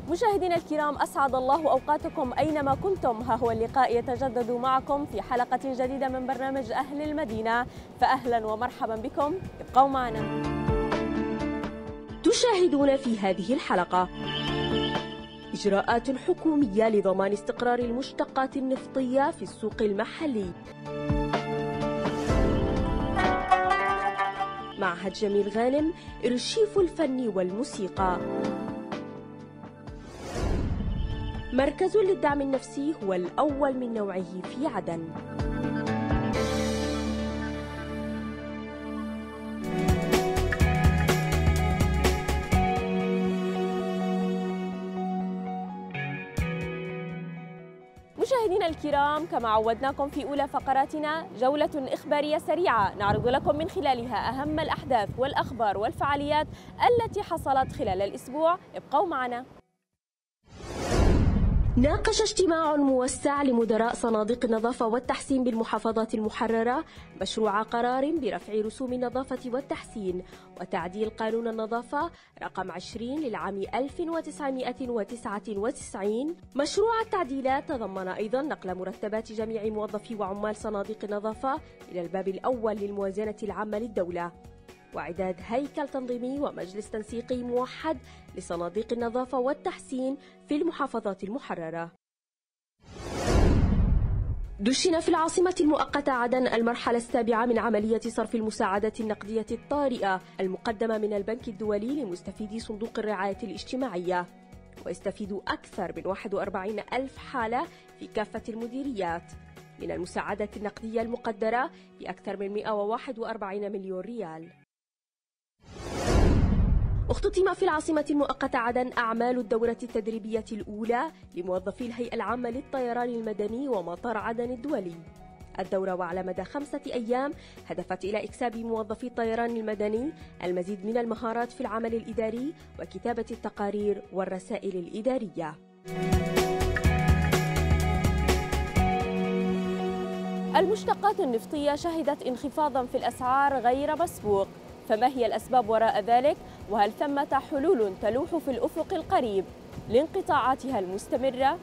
مشاهدينا الكرام، أسعد الله أوقاتكم أينما كنتم. ها هو اللقاء يتجدد معكم في حلقة جديدة من برنامج أهل المدينة، فأهلا ومرحبا بكم، ابقوا معنا. تشاهدون في هذه الحلقة إجراءات حكومية لضمان استقرار المشتقات النفطية في السوق المحلي. معهد جميل غانم، إرشيف الفن والموسيقى. مركز للدعم النفسي هو الأول من نوعه في عدن. مشاهدينا الكرام، كما عودناكم في أولى فقراتنا جولة إخبارية سريعة نعرض لكم من خلالها أهم الأحداث والأخبار والفعاليات التي حصلت خلال الأسبوع. ابقوا معنا. ناقش اجتماع موسع لمدراء صناديق النظافة والتحسين بالمحافظات المحررة مشروع قرار برفع رسوم النظافة والتحسين وتعديل قانون النظافة رقم 20 للعام 1999. مشروع التعديلات تضمن أيضا نقل مرتبات جميع موظفي وعمال صناديق النظافة إلى الباب الأول للموازنة العامة للدولة، وإعداد هيكل تنظيمي ومجلس تنسيقي موحد لصناديق النظافة والتحسين في المحافظات المحررة. دشن في العاصمة المؤقتة عدن المرحلة السابعة من عملية صرف المساعدات النقدية الطارئة المقدمة من البنك الدولي لمستفيدي صندوق الرعاية الاجتماعية، ويستفيد أكثر من 41 ألف حالة في كافة المديريات من المساعدة النقدية المقدرة بأكثر من 141 مليون ريال. اختتم في العاصمة المؤقتة عدن أعمال الدورة التدريبية الأولى لموظفي الهيئة العامة للطيران المدني ومطار عدن الدولي. الدورة وعلى مدى 5 أيام هدفت إلى إكساب موظفي الطيران المدني المزيد من المهارات في العمل الإداري وكتابة التقارير والرسائل الإدارية. المشتقات النفطية شهدت انخفاضا في الأسعار غير مسبوق، فما هي الأسباب وراء ذلك؟ وهل ثمة حلول تلوح في الأفق القريب لانقطاعاتها المستمرة؟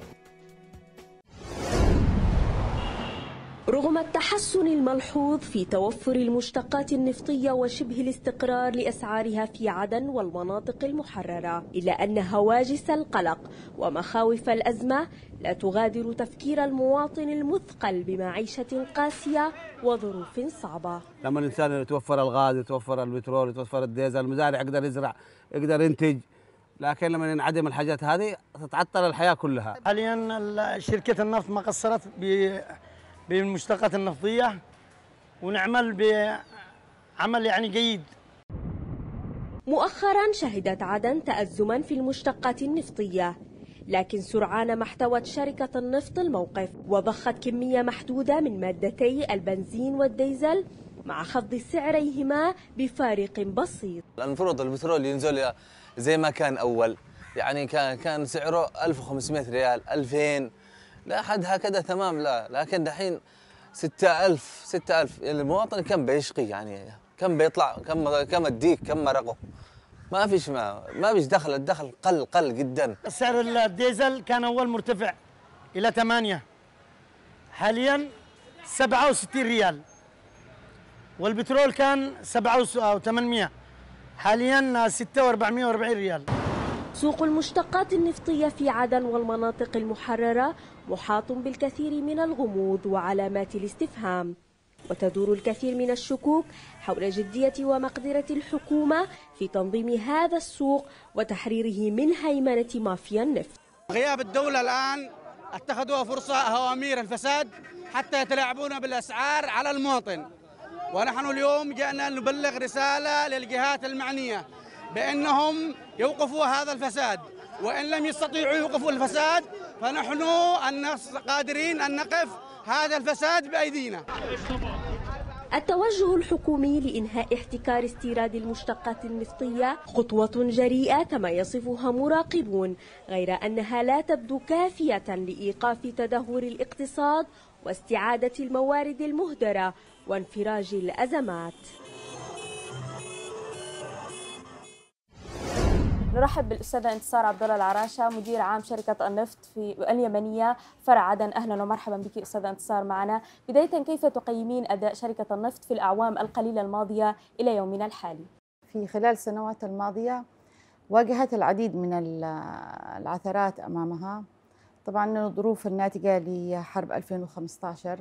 رغم التحسن الملحوظ في توفر المشتقات النفطية وشبه الاستقرار لأسعارها في عدن والمناطق المحررة، إلا أن هواجس القلق ومخاوف الأزمة لا تغادر تفكير المواطن المثقل بمعيشة قاسية وظروف صعبة. لما الإنسان يتوفر الغاز، يتوفر البترول، يتوفر الديزل، المزارع يقدر يزرع، يقدر ينتج، لكن لما ينعدم الحاجات هذه تتعطل الحياة كلها. حاليا شركة النفط ما قصرت بالمشتقات النفطية، ونعمل بعمل يعني جيد. مؤخرا شهدت عدن تأزما في المشتقات النفطية، لكن سرعان ما احتوت شركة النفط الموقف وضخت كمية محدودة من مادتي البنزين والديزل مع خفض سعريهما بفارق بسيط. المفروض البترول ينزل زي ما كان أول، يعني كان سعره 1500 ريال 2000 لا حد هكذا تمام، لا لكن دحين 6000 المواطن كم بيشقي، يعني كم بيطلع، كم الديك، كم مرقه، ما فيش الدخل قل جدا. سعر الديزل كان أول مرتفع إلى 8، حاليا 67 ريال، والبترول كان 7,800، حاليا 6,440 ريال. سوق المشتقات النفطية في عدن والمناطق المحررة محاط بالكثير من الغموض وعلامات الاستفهام، وتدور الكثير من الشكوك حول جدية ومقدرة الحكومة في تنظيم هذا السوق وتحريره من هيمنة مافيا النفط. غياب الدولة الآن اتخذوها فرصة هوامير الفساد حتى يتلاعبون بالأسعار على المواطن، ونحن اليوم جاءنا نبلغ رسالة للجهات المعنية بأنهم يوقفوا هذا الفساد، وإن لم يستطيعوا يوقفوا الفساد فنحن قادرين أن نقف هذا الفساد بأيدينا. التوجه الحكومي لإنهاء احتكار استيراد المشتقات النفطية خطوة جريئة كما يصفها مراقبون، غير أنها لا تبدو كافية لإيقاف تدهور الاقتصاد واستعادة الموارد المهدرة وانفراج الأزمات. نرحب بالأستاذة انتصار عبد الله العراشة، مدير عام شركة النفط في اليمنية فرع عدن. أهلا ومرحبا بك أستاذة انتصار معنا. بداية، كيف تقيمين أداء شركة النفط في الأعوام القليلة الماضية إلى يومنا الحالي؟ في خلال السنوات الماضية واجهت العديد من العثرات أمامها، طبعا الظروف الناتجة لحرب 2015،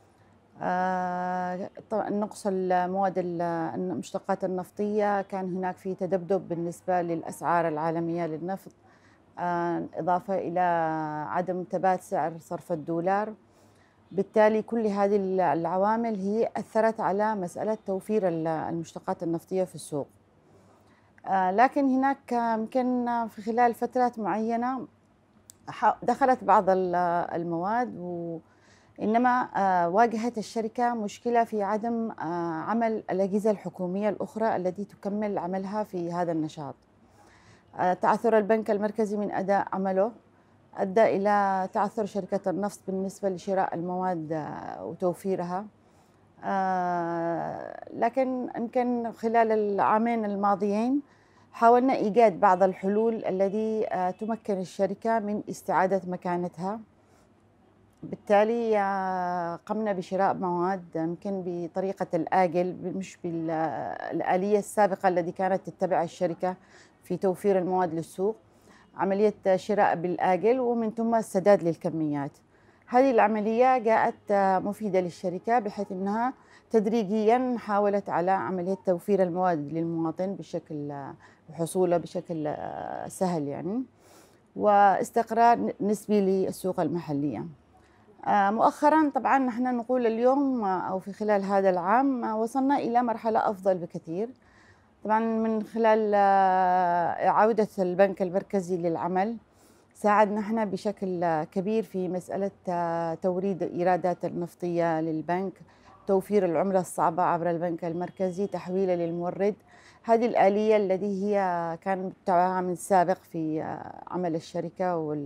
طبعا نقص المواد المشتقات النفطية، كان هناك في تذبذب بالنسبة للأسعار العالمية للنفط، إضافة إلى عدم ثبات سعر صرف الدولار. بالتالي كل هذه العوامل هي أثرت على مسألة توفير المشتقات النفطية في السوق. لكن هناك يمكن في خلال فترات معينة دخلت بعض المواد، إنما واجهت الشركة مشكلة في عدم عمل الأجهزة الحكومية الأخرى التي تكمل عملها في هذا النشاط. تعثر البنك المركزي من أداء عمله أدى إلى تعثر شركة النفط بالنسبة لشراء المواد وتوفيرها. لكن يمكن خلال العامين الماضيين حاولنا إيجاد بعض الحلول التي تمكن الشركة من استعادة مكانتها. بالتالي قمنا بشراء مواد يمكن بطريقة الآجل، مش بالآلية السابقة التي كانت تتبعها الشركة في توفير المواد للسوق، عملية شراء بالآجل ومن ثم السداد للكميات. هذه العملية جاءت مفيدة للشركة بحيث أنها تدريجيا حاولت على عملية توفير المواد للمواطن بشكل وحصوله بشكل سهل يعني، واستقرار نسبي للسوق المحلية. مؤخرا طبعا نحن نقول اليوم أو في خلال هذا العام وصلنا إلى مرحلة أفضل بكثير، طبعا من خلال عودة البنك المركزي للعمل ساعدنا احنا بشكل كبير في مسألة توريد إيرادات النفطية للبنك، توفير العملة الصعبة عبر البنك المركزي، تحويله للمورد. هذه الآلية التي هي كان متبعها من سابق في عمل الشركة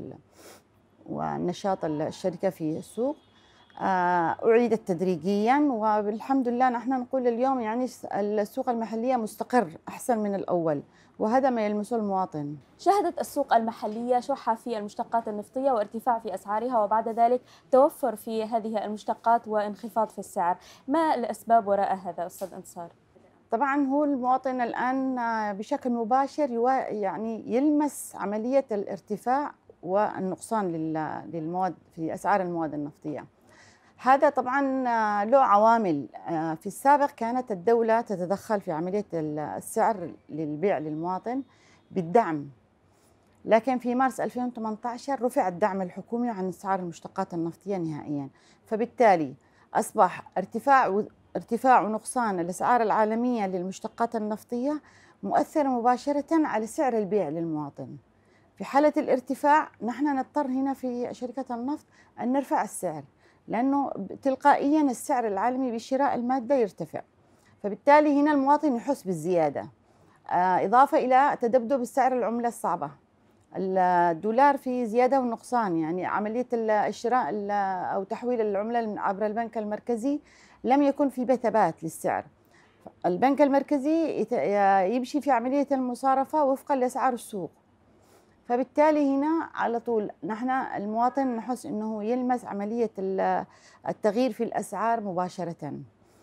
ونشاط الشركة في السوق أعيدت تدريجيا، والحمد لله نحن نقول اليوم يعني السوق المحلية مستقر أحسن من الأول، وهذا ما يلمسه المواطن. شهدت السوق المحلية شح في المشتقات النفطية وارتفاع في أسعارها، وبعد ذلك توفر في هذه المشتقات وانخفاض في السعر. ما الأسباب وراء هذا أستاذ انتصار؟ طبعا هو المواطن الآن بشكل مباشر يعني يلمس عملية الارتفاع والنقصان للمواد في أسعار المواد النفطية. هذا طبعا له عوامل. في السابق كانت الدولة تتدخل في عملية السعر للبيع للمواطن بالدعم، لكن في مارس 2018 رفع الدعم الحكومي عن أسعار المشتقات النفطية نهائيا، فبالتالي أصبح ارتفاع ونقصان الأسعار العالمية للمشتقات النفطية مؤثر مباشرة على سعر البيع للمواطن. في حالة الارتفاع نحن نضطر هنا في شركة النفط أن نرفع السعر، لأنه تلقائيا السعر العالمي بشراء المادة يرتفع، فبالتالي هنا المواطن يحس بالزيادة، إضافة إلى تذبذب السعر العملة الصعبة، الدولار في زيادة ونقصان، يعني عملية الشراء أو تحويل العملة عبر البنك المركزي لم يكن في ثبات للسعر. البنك المركزي يمشي في عملية المصارفة وفقا لأسعار السوق، فبالتالي هنا على طول نحن المواطن نحس أنه يلمس عملية التغيير في الأسعار مباشرة.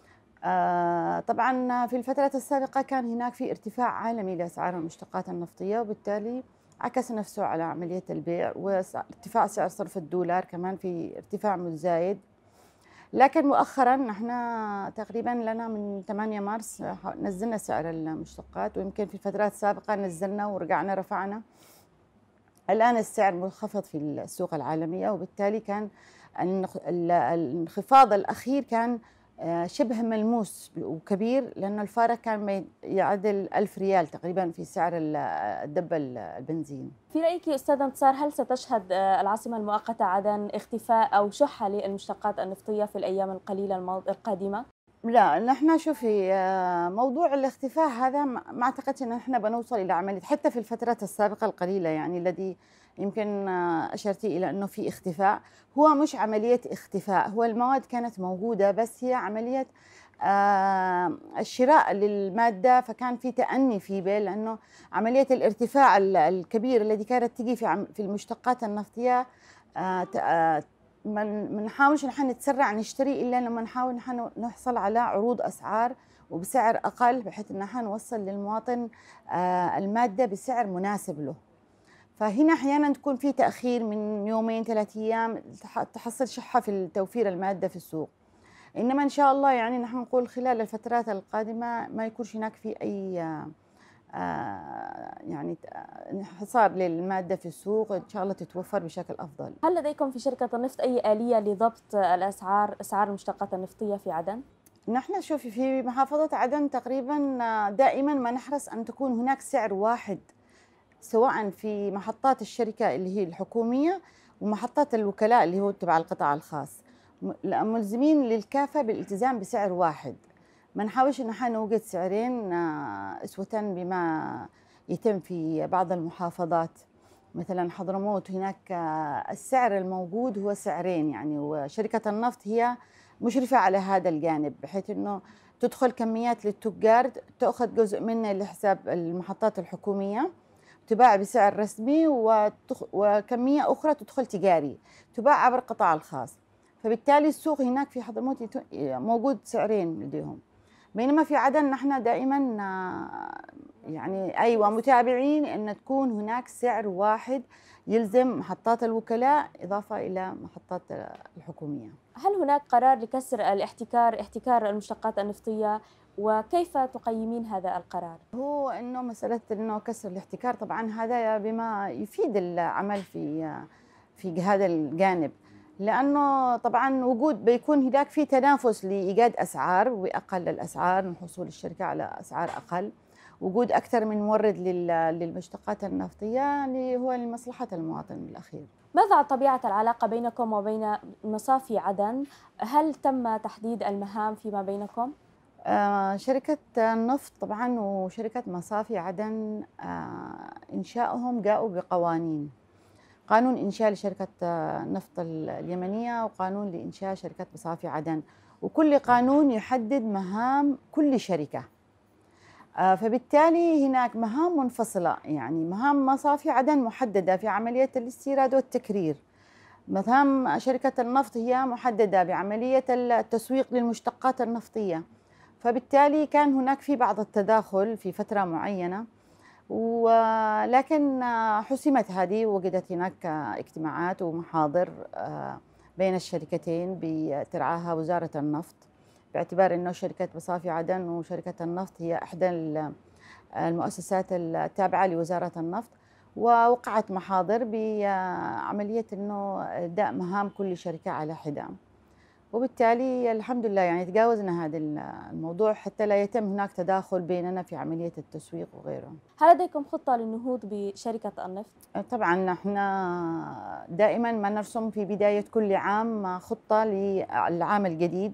طبعا في الفترة السابقة كان هناك في ارتفاع عالمي لأسعار المشتقات النفطية، وبالتالي عكس نفسه على عملية البيع، وارتفاع سعر صرف الدولار كمان في ارتفاع متزايد. لكن مؤخرا نحن تقريبا لنا من 8 مارس نزلنا سعر المشتقات، ويمكن في الفترات السابقة نزلنا ورجعنا رفعنا. الآن السعر منخفض في السوق العالمية، وبالتالي كان الانخفاض الأخير كان شبه ملموس وكبير، لأن الفارق كان يعادل 1000 ريال تقريبا في سعر الدبة البنزين. في رأيك أستاذ انتصار، هل ستشهد العاصمة المؤقتة عدن اختفاء أو شح للمشتقات النفطية في الأيام القليلة القادمة؟ لا، نحن شوفي موضوع الاختفاء هذا ما اعتقدش ان احنا بنوصل الى عمليه، حتى في الفترات السابقه القليله يعني الذي يمكن اشرتي الى انه في اختفاء، هو مش عمليه اختفاء، هو المواد كانت موجوده، بس هي عمليه الشراء للمادة، فكان في تأني في بيل، لأنه عملية الارتفاع الكبير الذي كانت تجي في المشتقات النفطية ما نحاولش نحن نتسرع نشتري إلا لما نحاول نحن نحصل على عروض أسعار وبسعر أقل، بحيث أن نحن نوصل للمواطن المادة بسعر مناسب له. فهنا أحيانا تكون في تأخير من يومين 3 أيام، تحصل شحة في توفير المادة في السوق. إنما إن شاء الله يعني نحن نقول خلال الفترات القادمة ما يكونش هناك في أي يعني انحصار للمادة في السوق، إن شاء الله تتوفر بشكل أفضل. هل لديكم في شركة النفط أي آلية لضبط أسعار المشتقات النفطية في عدن؟ نحن شوفي في محافظة عدن تقريبا دائما ما نحرص أن تكون هناك سعر واحد، سواء في محطات الشركة اللي هي الحكومية ومحطات الوكلاء اللي هو تبع القطاع الخاص، ملزمين للكافة بالالتزام بسعر واحد. ما نحاولش ان احنا نوجد سعرين اسوة بما يتم في بعض المحافظات. مثلا حضرموت هناك السعر الموجود هو سعرين يعني، وشركة النفط هي مشرفة على هذا الجانب، بحيث انه تدخل كميات للتجار تأخذ جزء منه لحساب المحطات الحكومية تباع بسعر رسمي، وكمية أخرى تدخل تجاري تباع عبر القطاع الخاص. فبالتالي السوق هناك في حضرموت موجود سعرين لديهم، بينما في عدن نحن دائما يعني أيوة متابعين أن تكون هناك سعر واحد يلزم محطات الوكلاء إضافة إلى محطات الحكومية. هل هناك قرار لكسر احتكار المشتقات النفطية، وكيف تقيمين هذا القرار؟ هو انه مساله انه كسر الاحتكار، طبعا هذا بما يفيد العمل في هذا الجانب، لانه طبعا وجود بيكون هناك في تنافس لايجاد اسعار واقل الاسعار من حصول الشركه على اسعار اقل، وجود اكثر من مورد للمشتقات النفطيه اللي هو لمصلحه المواطن الاخير. ماذا عن طبيعة العلاقة بينكم وبين مصافي عدن؟ هل تم تحديد المهام فيما بينكم؟ شركة النفط طبعا وشركة مصافي عدن إنشائهم جاءوا بقوانين، قانون إنشاء لشركة النفط اليمنية وقانون لإنشاء شركة مصافي عدن، وكل قانون يحدد مهام كل شركة. فبالتالي هناك مهام منفصلة، يعني مهام مصافي عدن محددة في عملية الاستيراد والتكرير، مهام شركة النفط هي محددة بعملية التسويق للمشتقات النفطية. فبالتالي كان هناك في بعض التداخل في فترة معينة، ولكن حسمت هذه، وجدت هناك اجتماعات ومحاضر بين الشركتين بترعاها وزارة النفط، باعتبار أنه شركة مصافي عدن وشركة النفط هي إحدى المؤسسات التابعة لوزارة النفط، ووقعت محاضر بعملية أنه إبداء مهام كل شركة على حدة. وبالتالي الحمد لله يعني تجاوزنا هذا الموضوع حتى لا يتم هناك تداخل بيننا في عملية التسويق وغيره. هل لديكم خطة للنهوض بشركة النفط؟ طبعا نحن دائما ما نرسم في بداية كل عام خطة للعام الجديد،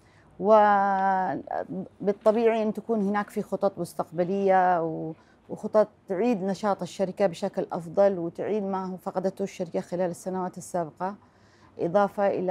وبالطبيعي أن تكون هناك في خطط مستقبلية وخطط تعيد نشاط الشركة بشكل أفضل وتعيد ما فقدته الشركة خلال السنوات السابقة، إضافة إلى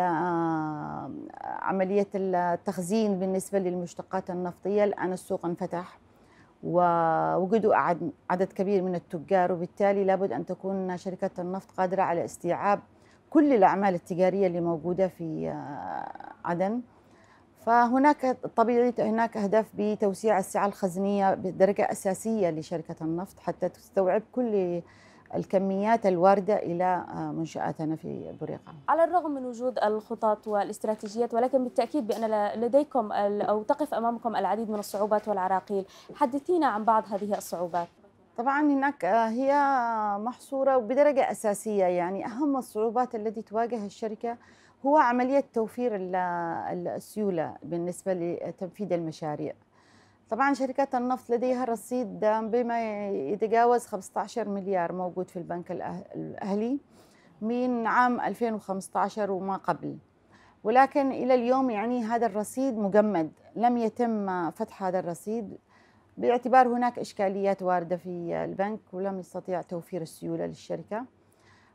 عملية التخزين بالنسبة للمشتقات النفطية. الآن السوق انفتح ووجدوا عدد كبير من التجار، وبالتالي لابد أن تكون شركة النفط قادرة على استيعاب كل الأعمال التجارية اللي موجودة في عدن. فهناك طبيعي هناك أهداف بتوسيع السعة الخزنية بدرجة أساسية لشركة النفط حتى تستوعب كل الكميات الواردة إلى منشآتنا في بريقة. على الرغم من وجود الخطط والاستراتيجيات، ولكن بالتأكيد بأن لديكم أو تقف أمامكم العديد من الصعوبات والعراقيل، حدثينا عن بعض هذه الصعوبات. طبعا هناك هي محصورة بدرجة أساسية، يعني أهم الصعوبات التي تواجه الشركة هو عملية توفير السيولة بالنسبة لتنفيذ المشاريع. طبعا شركات النفط لديها رصيد بما يتجاوز 15 مليار موجود في البنك الأهلي من عام 2015 وما قبل، ولكن إلى اليوم يعني هذا الرصيد مجمد، لم يتم فتح هذا الرصيد باعتبار هناك إشكاليات واردة في البنك ولم يستطيع توفير السيولة للشركة.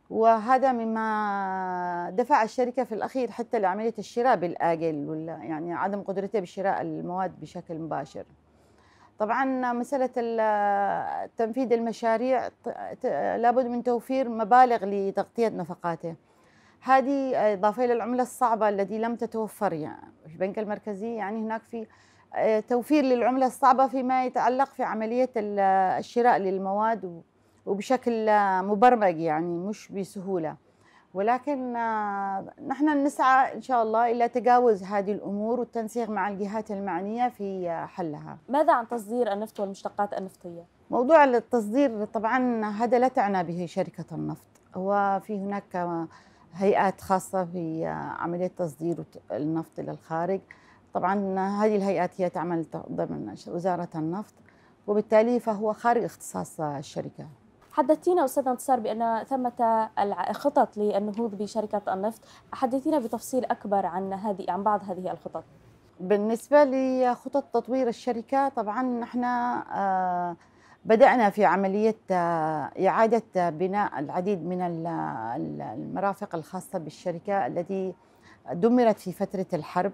وهذا مما دفع الشركة في الأخير حتى لعملية الشراء بالآجل، يعني عدم قدرتها بشراء المواد بشكل مباشر. طبعا مسألة تنفيذ المشاريع لابد من توفير مبالغ لتغطية نفقاته. هذه إضافة إلى العملة الصعبة التي لم تتوفر يعني في البنك المركزي، يعني هناك في توفير للعملة الصعبة فيما يتعلق في عملية الشراء للمواد وبشكل مبرمج، يعني مش بسهولة. ولكن نحن نسعى إن شاء الله إلى تجاوز هذه الأمور والتنسيق مع الجهات المعنية في حلها. ماذا عن تصدير النفط والمشتقات النفطية؟ موضوع التصدير طبعا هذا لا تعنى به شركة النفط، هو في هناك هيئات خاصة في عملية تصدير النفط إلى الخارج. طبعا هذه الهيئات هي تعمل ضمن وزارة النفط، وبالتالي فهو خارج اختصاص الشركة. حدثتينا أستاذ انتصار بأن ثمة خطط للنهوض بشركة النفط، حدثينا بتفصيل أكبر عن بعض هذه الخطط. بالنسبة لخطط تطوير الشركة، طبعا نحن بدأنا في عملية إعادة بناء العديد من المرافق الخاصة بالشركة التي دمرت في فترة الحرب.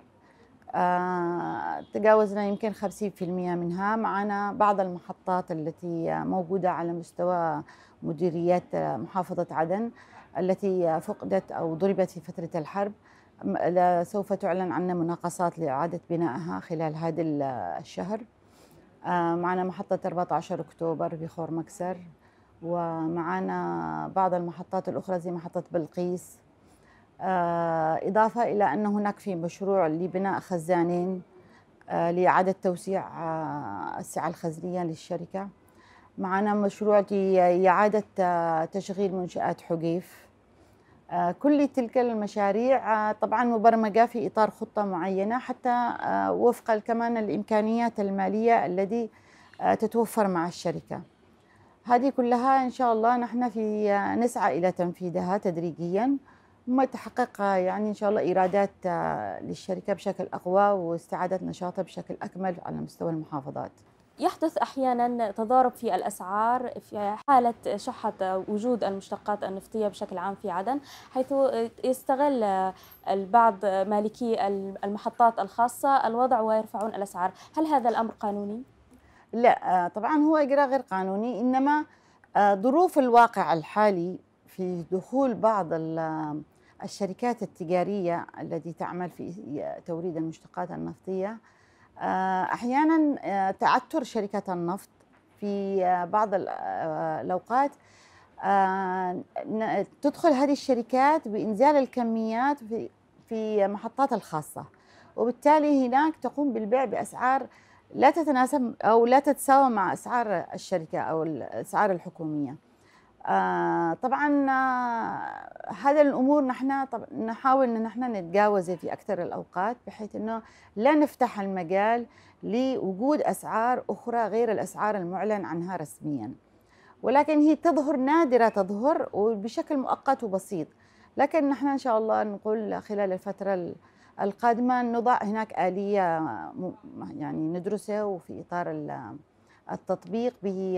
تجاوزنا يمكن 50% منها. معنا بعض المحطات التي موجودة على مستوى مديريات محافظة عدن التي فقدت أو ضربت في فترة الحرب، سوف تعلن عنا مناقصات لإعادة بنائها خلال هذا الشهر. معنا محطة 14 أكتوبر في خور مكسر، ومعنا بعض المحطات الأخرى زي محطة بلقيس، إضافة إلى أن هناك في مشروع لبناء خزانين لإعادة توسيع السعة الخزنية للشركة. معنا مشروع لإعادة تشغيل منشآت حقيف. كل تلك المشاريع طبعا مبرمجة في إطار خطة معينة حتى وفق كمان الإمكانيات المالية التي تتوفر مع الشركة. هذه كلها إن شاء الله نحن نسعى إلى تنفيذها تدريجيا، ثم تحقق يعني إن شاء الله إيرادات للشركة بشكل أقوى واستعادة نشاطها بشكل أكمل على مستوى المحافظات. يحدث أحيانا تضارب في الأسعار في حالة شحة وجود المشتقات النفطية بشكل عام في عدن، حيث يستغل البعض مالكي المحطات الخاصة الوضع ويرفعون الأسعار. هل هذا الأمر قانوني؟ لا طبعا هو إجراء غير قانوني، إنما ظروف الواقع الحالي في دخول بعض الشركات التجارية التي تعمل في توريد المشتقات النفطية، أحيانا تعثر شركة النفط في بعض الأوقات تدخل هذه الشركات بإنزال الكميات في محطات الخاصة، وبالتالي هناك تقوم بالبيع بأسعار لا تتناسب أو لا تتساوى مع أسعار الشركة أو الأسعار الحكومية. طبعا هذا الأمور نحن نحاول أن نحن نتجاوزها في أكثر الأوقات، بحيث أنه لا نفتح المجال لوجود أسعار أخرى غير الأسعار المعلن عنها رسميا، ولكن هي تظهر نادرة، تظهر وبشكل مؤقت وبسيط. لكن نحن إن شاء الله نقول خلال الفترة القادمة نضع هناك آلية يعني ندرسها، وفي إطار التطبيق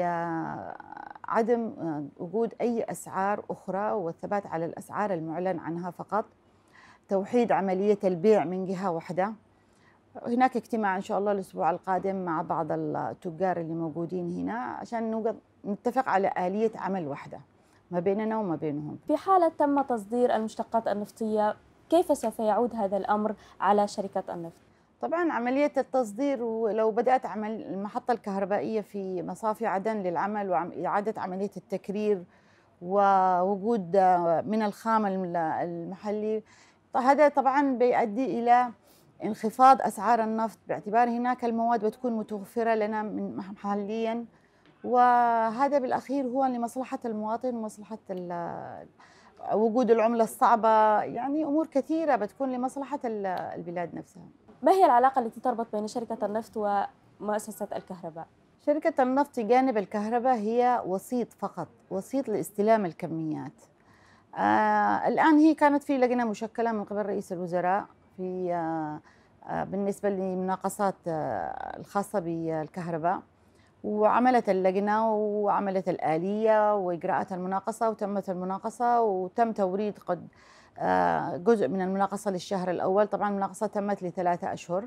بعدم وجود أي أسعار أخرى والثبات على الأسعار المعلن عنها فقط، توحيد عملية البيع من جهة واحدة. هناك اجتماع إن شاء الله الأسبوع القادم مع بعض التجار اللي موجودين هنا عشان نتفق على آلية عمل واحدة ما بيننا وما بينهم. في حالة تم تصدير المشتقات النفطية، كيف سوف يعود هذا الأمر على شركة النفط؟ طبعا عملية التصدير، ولو بدأت عمل المحطة الكهربائية في مصافي عدن للعمل وإعادة عملية التكرير ووجود من الخام المحلي، هذا طبعا بيؤدي إلى انخفاض أسعار النفط، باعتبار هناك المواد بتكون متوفرة لنا من محليا، وهذا بالأخير هو لمصلحة المواطن ومصلحة وجود العملة الصعبة، يعني أمور كثيرة بتكون لمصلحة البلاد نفسها. ما هي العلاقة التي تربط بين شركة النفط ومؤسسة الكهرباء؟ شركة النفط جانب الكهرباء هي وسيط فقط، وسيط لاستلام الكميات. الآن هي كانت في لجنة مشكلة من قبل رئيس الوزراء في بالنسبة للمناقصات الخاصة بالكهرباء، وعملت اللجنة وعملت الآلية وإجراءات المناقصة، وتمت المناقصة وتم توريد قد جزء من المناقصة للشهر الأول. طبعا المناقصة تمت ل3 أشهر،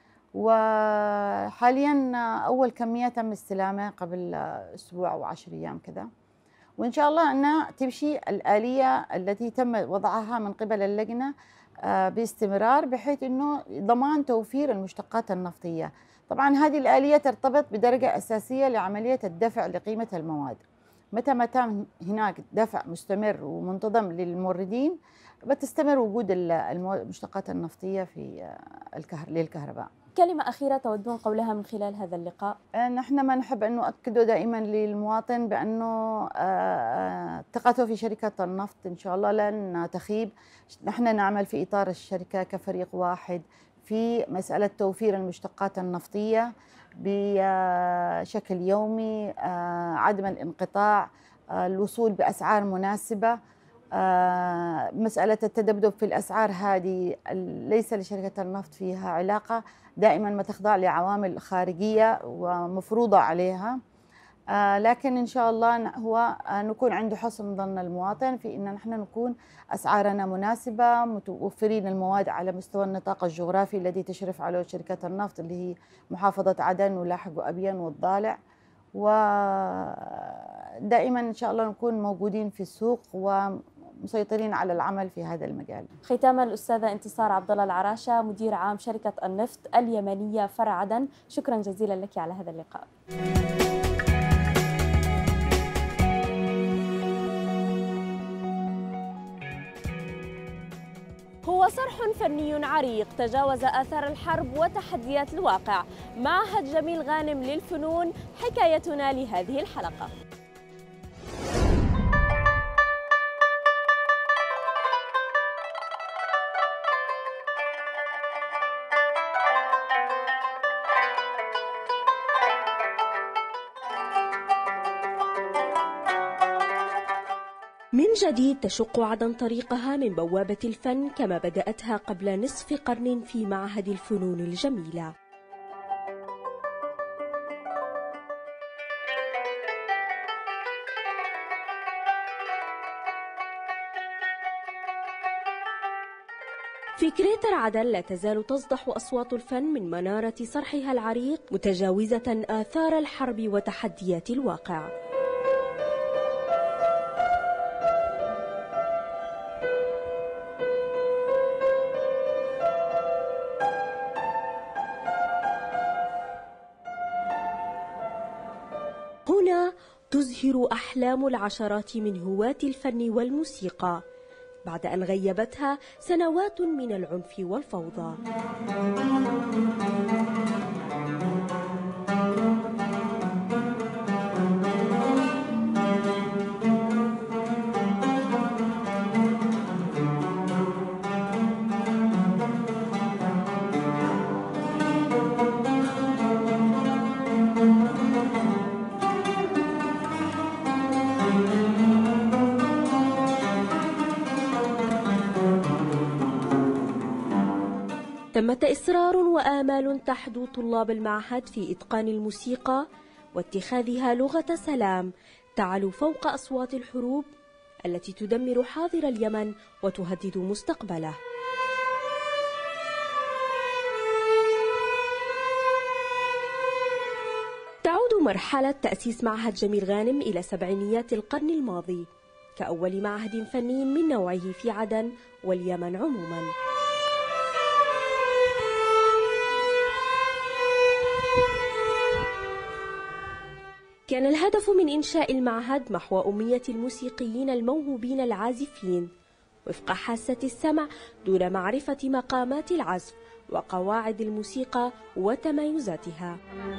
وحاليا أول كمية تم استلامها قبل أسبوع أو 10 أيام كذا، وإن شاء الله أنها تمشي الآلية التي تم وضعها من قبل اللجنة باستمرار، بحيث أنه ضمان توفير المشتقات النفطية. طبعا هذه الآلية ترتبط بدرجة أساسية لعملية الدفع لقيمة المواد. متى ما تم هناك دفع مستمر ومنتظم للموردين بتستمر وجود المشتقات النفطية في للكهرباء. كلمة أخيرة تودون قولها من خلال هذا اللقاء؟ نحن ما نحب أن نؤكده دائما للمواطن بأنه ثقته في شركة النفط إن شاء الله لن تخيب. نحن نعمل في إطار الشركة كفريق واحد في مسألة توفير المشتقات النفطية بشكل يومي، عدم الانقطاع، الوصول بأسعار مناسبة. مسألة التذبذب في الأسعار هذه ليس لشركة النفط فيها علاقة، دائما ما تخضع لعوامل خارجية ومفروضة عليها. لكن إن شاء الله هو نكون عند حسن ظن المواطن في أن نحن نكون أسعارنا مناسبة، متوفرين المواد على مستوى النطاق الجغرافي الذي تشرف عليه شركة النفط اللي هي محافظة عدن ولاحق وأبين والضالع، ودائما إن شاء الله نكون موجودين في السوق ومسيطرين على العمل في هذا المجال. ختاما الأستاذة انتصار عبد الله العراشة، مدير عام شركة النفط اليمنية فرع عدن، شكرا جزيلا لك على هذا اللقاء. هو صرح فني عريق تجاوز آثار الحرب وتحديات الواقع. معهد جميل غانم للفنون حكايتنا لهذه الحلقة. من جديد تشق عدن طريقها من بوابة الفن كما بدأتها قبل نصف قرن في معهد الفنون الجميلة. في كريتر عدن لا تزال تصدح أصوات الفن من منارة صرحها العريق متجاوزة آثار الحرب وتحديات الواقع. هنا تزهر أحلام العشرات من هواة الفن والموسيقى بعد أن غيبتها سنوات من العنف والفوضى. ثمة إصرار وآمال تحدو طلاب المعهد في إتقان الموسيقى واتخاذها لغة سلام تعلو فوق أصوات الحروب التي تدمر حاضر اليمن وتهدد مستقبله. تعود مرحلة تأسيس معهد جميل غانم إلى سبعينيات القرن الماضي كأول معهد فني من نوعه في عدن واليمن عموما. كان الهدف من إنشاء المعهد محو أمية الموسيقيين الموهوبين العازفين وفق حاسة السمع دون معرفة مقامات العزف وقواعد الموسيقى وتمايزاتها.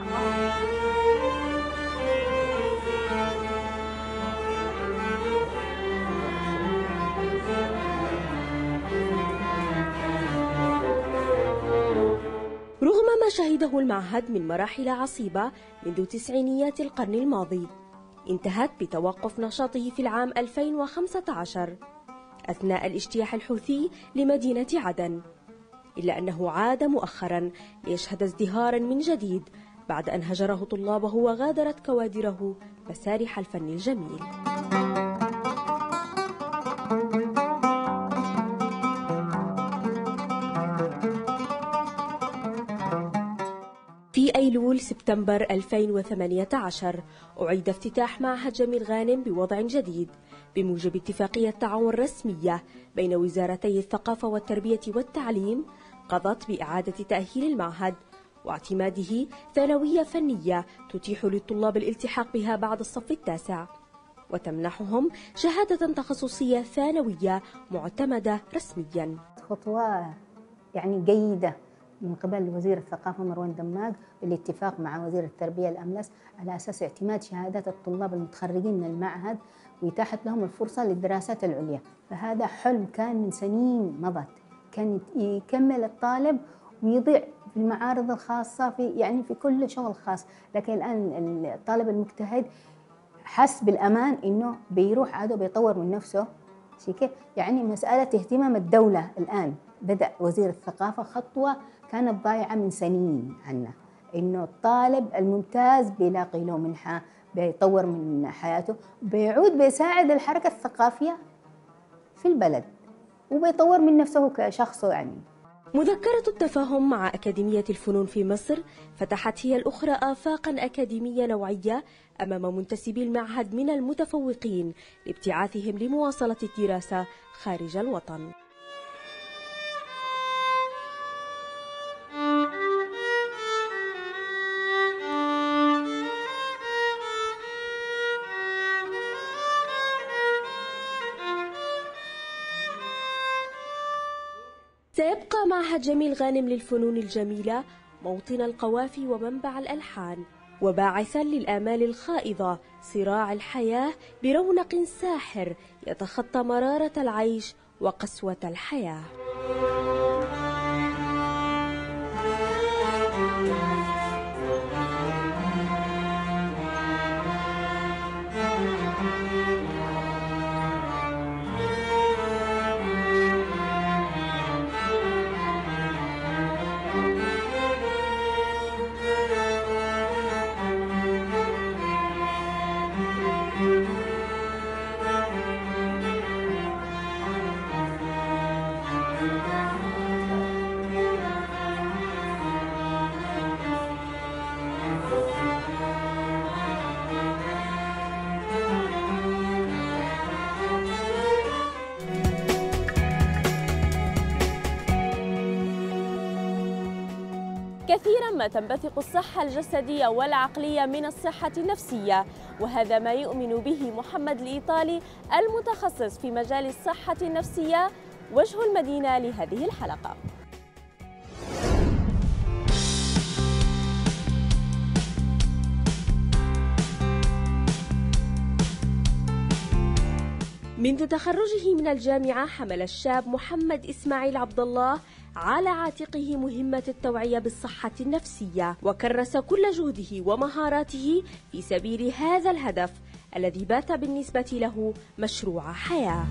رغم ما شهده المعهد من مراحل عصيبة منذ تسعينيات القرن الماضي، انتهت بتوقف نشاطه في العام 2015 أثناء الاجتياح الحوثي لمدينة عدن، إلا أنه عاد مؤخرا ليشهد ازدهارا من جديد بعد أن هجره طلابه وغادرت كوادره مسارح الفن الجميل. في أيلول سبتمبر 2018 أعيد افتتاح معهد جميل غانم بوضع جديد بموجب اتفاقية تعاون رسمية بين وزارتي الثقافة والتربية والتعليم قضت بإعادة تأهيل المعهد واعتماده ثانوية فنية تتيح للطلاب الالتحاق بها بعد الصف التاسع وتمنحهم شهادة تخصصية ثانوية معتمدة رسميا. خطوة يعني جيدة من قبل وزير الثقافة مروان دماغ بالاتفاق مع وزير التربية الأملس على أساس اعتماد شهادات الطلاب المتخرجين من المعهد وإتاحة لهم الفرصة للدراسات العليا. فهذا حلم كان من سنين مضت، كان يكمل الطالب ويضيع في المعارض الخاصة في كل شغل خاص، لكن الآن الطالب المجتهد حس بالأمان إنه بيروح عاد بيطور من نفسه. يعني مسألة اهتمام الدولة الآن بدأ وزير الثقافة خطوة كانت ضايعة من سنين عنا، إنه الطالب الممتاز بيلاقي له منحة بيطور من حياته، بيعود بيساعد الحركة الثقافية في البلد وبيطور من نفسه كشخص. يعني مذكرة التفاهم مع أكاديمية الفنون في مصر فتحت هي الأخرى آفاقا أكاديمية نوعية أمام منتسبي المعهد من المتفوقين لابتعاثهم لمواصلة الدراسة خارج الوطن. سيبقى معهد جميل غانم للفنون الجميلة موطن القوافي ومنبع الألحان وباعثا للآمال الخائضة، صراع الحياة برونق ساحر يتخطى مرارة العيش وقسوة الحياة. كثيرا ما تنبثق الصحة الجسدية والعقلية من الصحة النفسية، وهذا ما يؤمن به محمد الإيطالي المتخصص في مجال الصحة النفسية وجه المدينة لهذه الحلقة. منذ تخرجه من الجامعة حمل الشاب محمد إسماعيل عبد الله على عاتقه مهمة التوعية بالصحة النفسية، وكرس كل جهده ومهاراته في سبيل هذا الهدف الذي بات بالنسبة له مشروع حياة.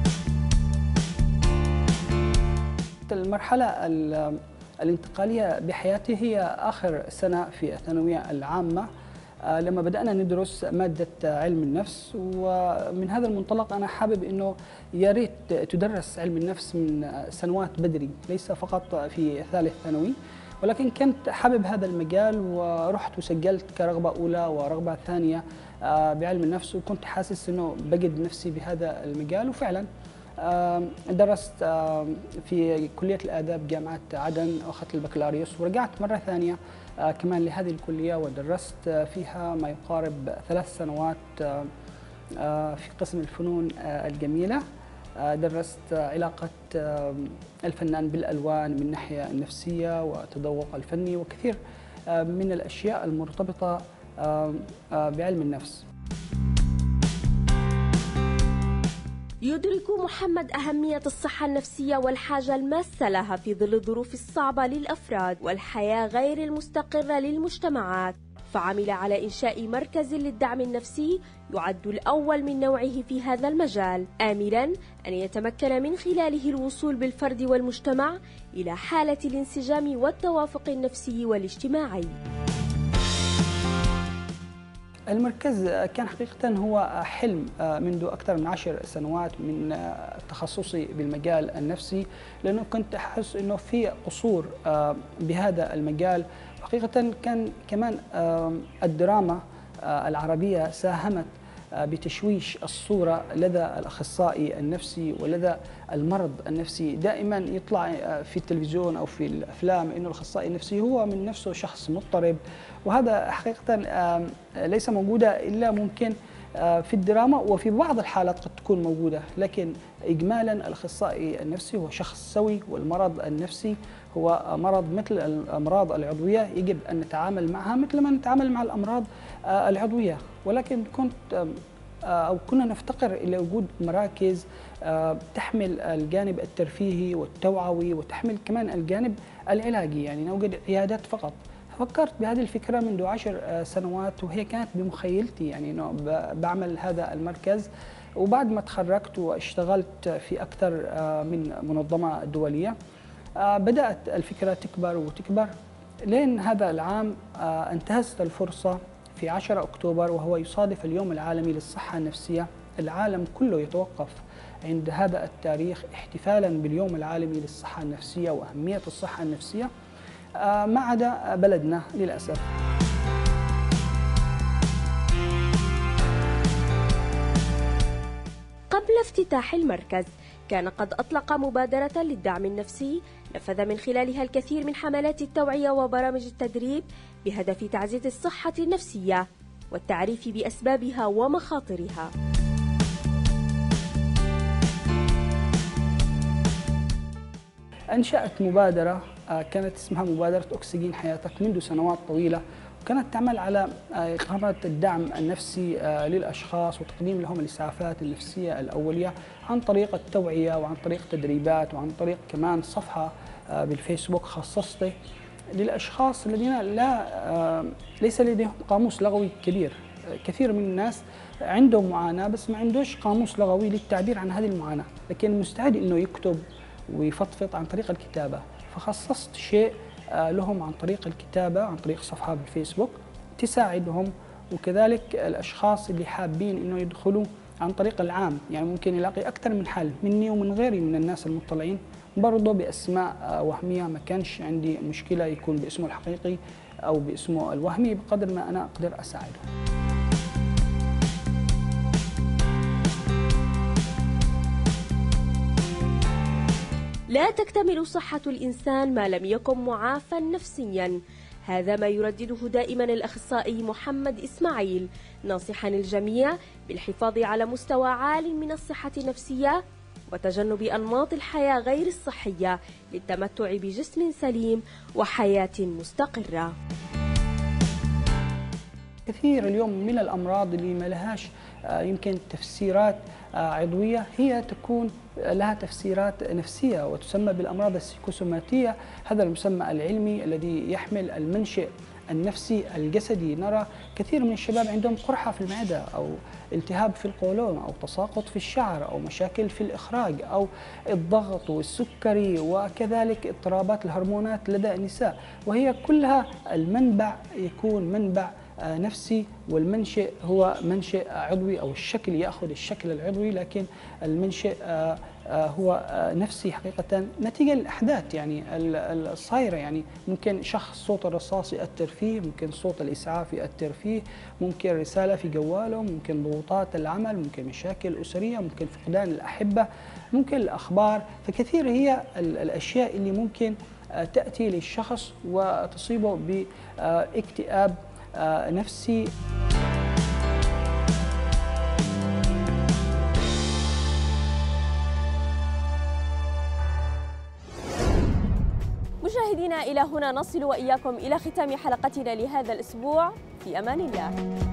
المرحلة الانتقالية بحياتي هي آخر سنة في الثانوية العامة، لما بدأنا ندرس مادة علم النفس، ومن هذا المنطلق أنا حابب أنه يا ريت تدرس علم النفس من سنوات بدري، ليس فقط في ثالث ثانوي، ولكن كنت حابب هذا المجال ورحت وسجلت كرغبة أولى ورغبة ثانية بعلم النفس، وكنت حاسس أنه بجد نفسي بهذا المجال. وفعلا درست في كلية الآداب جامعة عدن وأخذت البكالوريوس، ورجعت مرة ثانية كمان لهذه الكلية ودرست فيها ما يقارب 3 سنوات في قسم الفنون الجميلة. درست علاقة الفنان بالألوان من الناحية النفسية وتذوق الفني وكثير من الأشياء المرتبطة بعلم النفس. يدرك محمد أهمية الصحة النفسية والحاجة الماسة لها في ظل الظروف الصعبة للأفراد والحياة غير المستقرة للمجتمعات، فعمل على إنشاء مركز للدعم النفسي يعد الأول من نوعه في هذا المجال، آملاً أن يتمكن من خلاله الوصول بالفرد والمجتمع إلى حالة الانسجام والتوافق النفسي والاجتماعي. المركز كان حقيقة هو حلم منذ أكثر من 10 سنوات من تخصصي بالمجال النفسي، لأنه كنت أحس أنه في قصور بهذا المجال. حقيقة كان كمان الدراما العربية ساهمت بتشويش الصورة لدى الأخصائي النفسي ولدى المرض النفسي. دائما يطلع في التلفزيون أو في الأفلام إنه الأخصائي النفسي هو من نفسه شخص مضطرب، وهذا حقيقة ليس موجودة إلا ممكن في الدراما، وفي بعض الحالات قد تكون موجودة، لكن إجمالا الأخصائي النفسي هو شخص سوي، والمرض النفسي هو مرض مثل الأمراض العضوية يجب أن نتعامل معها مثل ما نتعامل مع الأمراض العضوية. ولكن كنا نفتقر إلى وجود مراكز تحمل الجانب الترفيهي والتوعوي وتحمل كمان الجانب العلاجي، يعني نوجد عيادات فقط. فكرت بهذه الفكرة منذ 10 سنوات، وهي كانت بمخيلتي يعني إنه بعمل هذا المركز. وبعد ما تخرجت واشتغلت في أكثر من منظمة دولية بدأت الفكرة تكبر وتكبر، لين هذا العام انتهزت الفرصة في 10 أكتوبر وهو يصادف اليوم العالمي للصحة النفسية. العالم كله يتوقف عند هذا التاريخ احتفالا باليوم العالمي للصحة النفسية وأهمية الصحة النفسية، ما عدا بلدنا للأسف. قبل افتتاح المركز كان قد أطلق مبادرة للدعم النفسي نفذ من خلالها الكثير من حملات التوعية وبرامج التدريب بهدف تعزيز الصحة النفسية والتعريف بأسبابها ومخاطرها. أنشأت مبادرة كانت اسمها مبادرة أكسجين حياتك منذ سنوات طويلة، وكانت تعمل على إقامة الدعم النفسي للأشخاص وتقديم لهم الإسعافات النفسية الأولية عن طريق التوعية وعن طريق تدريبات وعن طريق كمان صفحة بالفيسبوك خصصته للأشخاص الذين ليس لديهم قاموس لغوي كبير. كثير من الناس عندهم معاناة بس ما عندوش قاموس لغوي للتعبير عن هذه المعاناة، لكن مستعد إنه يكتب ويفضفض عن طريق الكتابة. فخصصت شيء لهم عن طريق الكتابة عن طريق صفحة بالفيسبوك تساعدهم، وكذلك الأشخاص اللي حابين إنه يدخلوا عن طريق العام، يعني ممكن يلاقي أكثر من حل مني ومن غيري من الناس المطلعين برضه بأسماء وهمية. ما كانش عندي مشكلة يكون باسمه الحقيقي أو باسمه الوهمي بقدر ما أنا أقدر أساعده. لا تكتمل صحة الإنسان ما لم يكن معافى نفسيا، هذا ما يردده دائما الأخصائي محمد إسماعيل، ناصحا الجميع بالحفاظ على مستوى عال من الصحة النفسية وتجنب أنماط الحياة غير الصحية للتمتع بجسم سليم وحياة مستقرة. كثير اليوم من الأمراض اللي ما لهاش يمكن تفسيرات عضوية هي تكون لها تفسيرات نفسية وتسمى بالأمراض السيكوسوماتية. هذا المسمى العلمي الذي يحمل المنشأ النفسي الجسدي. نرى كثير من الشباب عندهم قرحة في المعدة أو التهاب في القولون أو تساقط في الشعر أو مشاكل في الإخراج أو الضغط والسكري وكذلك اضطرابات الهرمونات لدى النساء، وهي كلها المنبع يكون منبع نفسي، والمنشأ هو منشأ عضوي أو الشكل يأخذ الشكل العضوي، لكن المنشأ هو نفسي حقيقة نتيجة للأحداث يعني الصايرة. يعني ممكن شخص صوت الرصاص يأثر فيه، ممكن صوت الإسعاف يأثر فيه، ممكن رسالة في جواله، ممكن ضغوطات العمل، ممكن مشاكل أسرية، ممكن فقدان الأحبة، ممكن الأخبار. فكثير هي الأشياء اللي ممكن تأتي للشخص وتصيبه باكتئاب نفسي. مشاهدينا، إلى هنا نصل وإياكم إلى ختام حلقتنا لهذا الأسبوع. في أمان الله.